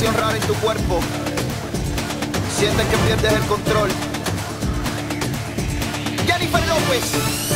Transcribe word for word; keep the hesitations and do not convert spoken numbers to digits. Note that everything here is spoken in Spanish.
sensación rara en tu cuerpo. Sientes que pierdes el control. Jennifer López.